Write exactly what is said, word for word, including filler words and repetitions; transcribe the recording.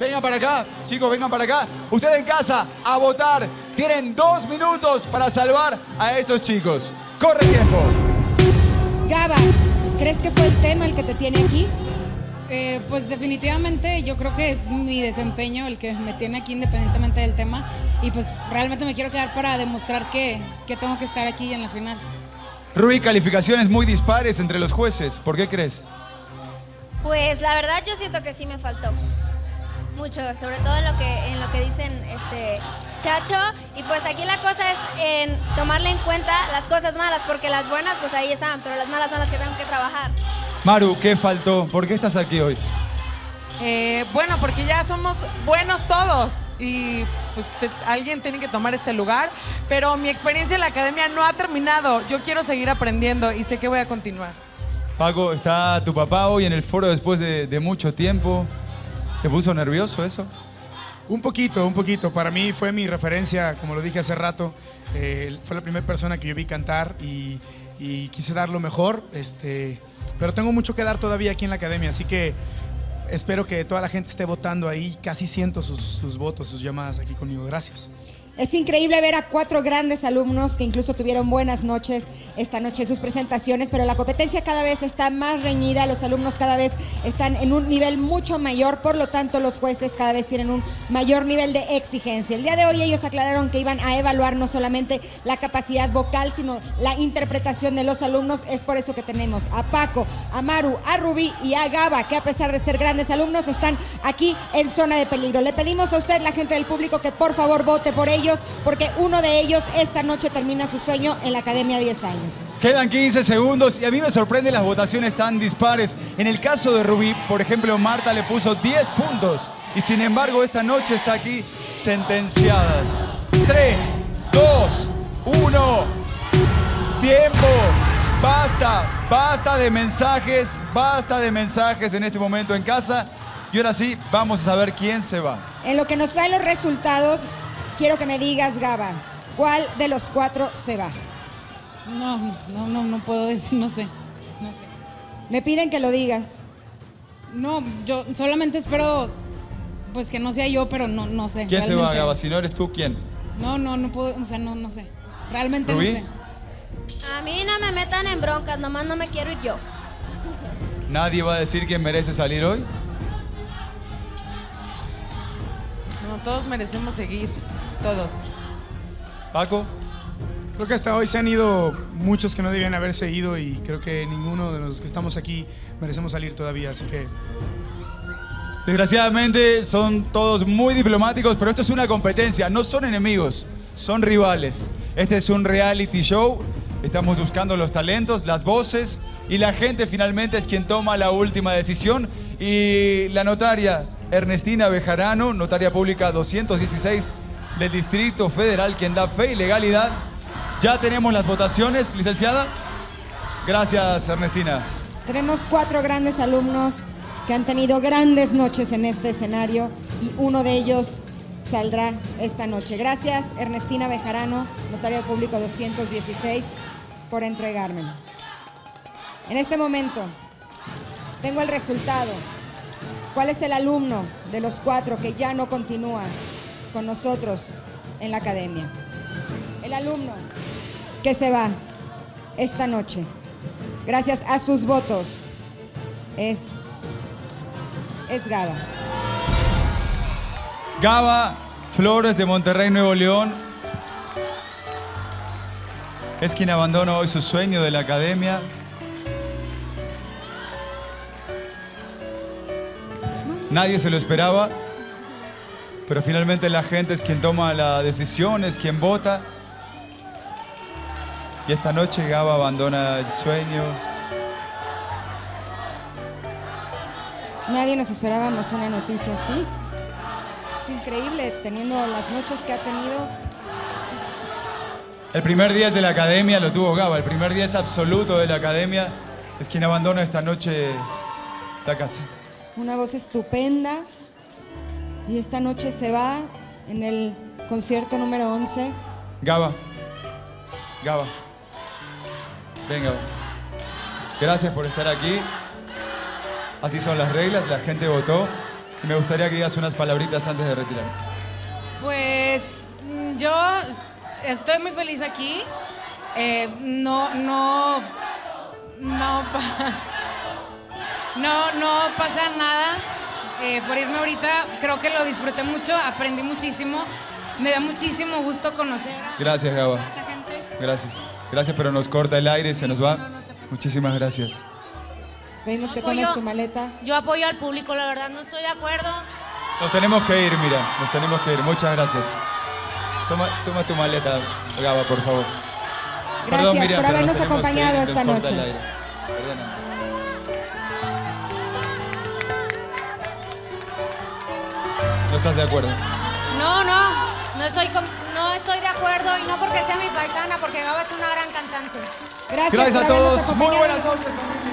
Vengan para acá, chicos, vengan para acá. Ustedes en casa, a votar. Tienen dos minutos para salvar a estos chicos. Corre tiempo. Gaba, ¿crees que fue el tema el que te tiene aquí? Eh, pues definitivamente yo creo que es mi desempeño el que me tiene aquí independientemente del tema. Y pues realmente me quiero quedar para demostrar que, que tengo que estar aquí en la final. Rubí, calificaciones muy dispares entre los jueces. ¿Por qué crees? Pues la verdad yo siento que sí me faltó mucho, sobre todo en lo que en lo que dicen este Chacho, y pues aquí la cosa es en tomarle en cuenta las cosas malas, porque las buenas pues ahí están, pero las malas son las que tengo que trabajar. Maru, ¿qué faltó? ¿Por qué estás aquí hoy? Eh, bueno, porque ya somos buenos todos y pues te, alguien tiene que tomar este lugar, pero mi experiencia en la academia no ha terminado. Yo quiero seguir aprendiendo y sé que voy a continuar. Paco, está tu papá hoy en el foro después de, de mucho tiempo. ¿Te puso nervioso eso? Un poquito, un poquito. Para mí fue mi referencia, como lo dije hace rato. Eh, fue la primera persona que yo vi cantar y, y quise dar lo mejor. Este, pero tengo mucho que dar todavía aquí en la academia, así que espero que toda la gente esté votando ahí. Casi siento sus, sus votos, sus llamadas aquí conmigo. Gracias. Es increíble ver a cuatro grandes alumnos que incluso tuvieron buenas noches esta noche en sus presentaciones, pero la competencia cada vez está más reñida, los alumnos cada vez están en un nivel mucho mayor, por lo tanto los jueces cada vez tienen un mayor nivel de exigencia. El día de hoy ellos aclararon que iban a evaluar no solamente la capacidad vocal, sino la interpretación de los alumnos. Es por eso que tenemos a Paco, a Maru, a Rubí y a Gaba, que a pesar de ser grandes alumnos están aquí en zona de peligro. Le pedimos a usted, la gente del público, que por favor vote por ellos, porque uno de ellos esta noche termina su sueño en la Academia diez años. Quedan quince segundos y a mí me sorprenden las votaciones tan dispares. En el caso de Rubí, por ejemplo, Marta le puso diez puntos y sin embargo esta noche está aquí sentenciada. tres, dos, uno, tiempo. Basta, basta de mensajes, basta de mensajes en este momento en casa. Y ahora sí, vamos a saber quién se va. En lo que nos traen los resultados, quiero que me digas, Gaba, ¿cuál de los cuatro se va? No, no, no, no puedo decir, no sé, no sé. Me piden que lo digas. No, yo solamente espero, pues que no sea yo, pero no, no sé. ¿Quién realmente. se va, Gaba? Si no eres tú, ¿quién? No, no, no puedo, o sea, no, no sé. Realmente ¿Rubí? no sé. A mí no me metan en broncas, nomás no me quiero ir yo. ¿Nadie va a decir quién merece salir hoy? No, todos merecemos seguir, todos. Paco. Creo que hasta hoy se han ido muchos que no debían haberse ido y creo que ninguno de los que estamos aquí merecemos salir todavía, así que... Desgraciadamente son todos muy diplomáticos, pero esto es una competencia, no son enemigos, son rivales. Este es un reality show, estamos buscando los talentos, las voces, y la gente finalmente es quien toma la última decisión. Y la notaria Ernestina Bejarano, notaria pública doscientos dieciséis del Distrito Federal, quien da fe y legalidad. Ya tenemos las votaciones, licenciada. Gracias, Ernestina. Tenemos cuatro grandes alumnos que han tenido grandes noches en este escenario y uno de ellos saldrá esta noche. Gracias, Ernestina Bejarano, notaria público doscientos dieciséis, por entregármelo. En este momento tengo el resultado. ¿Cuál es el alumno de los cuatro que ya no continúa con nosotros en la academia? El alumno que se va esta noche, gracias a sus votos, es, es Gaba. Gaba Flores, de Monterrey, Nuevo León, es quien abandona hoy su sueño de la academia. Nadie se lo esperaba, pero finalmente la gente es quien toma la decisión, es quien vota. Y esta noche Gaba abandona el sueño. Nadie nos esperábamos una noticia así. Es increíble, teniendo las noches que ha tenido. El primer día de la academia lo tuvo Gaba, el primer día es absoluto de la academia, es quien abandona esta noche la casa. Una voz estupenda, y esta noche se va en el concierto número once. Gaba, Gaba, venga, gracias por estar aquí. Así son las reglas, la gente votó. Y me gustaría que digas unas palabritas antes de retirar. Pues mm, yo estoy muy feliz aquí. Eh, no, no, no, pa- no, no pasa nada eh, por irme ahorita. Creo que lo disfruté mucho, aprendí muchísimo. Me da muchísimo gusto conocer a Gracias, Gaba. esta gente. Gracias. Gracias, pero nos corta el aire, se nos va. Muchísimas gracias. Pedimos que Apoyo. tomes tu maleta. Yo apoyo al público, la verdad no estoy de acuerdo. Nos tenemos que ir, mira, nos tenemos que ir. Muchas gracias. Toma, toma tu maleta, Gaba, por favor. Gracias por pero nos habernos tenemos que acompañado ir, esta nos corta noche. el aire. Perdóname. ¿No estás de acuerdo? No, no, no estoy, con- no estoy de acuerdo y no porque sea mi paisana, porque Gaba es una gran cantante. Gracias, Gracias por a habernos todos. Muy acompañado. buenas noches.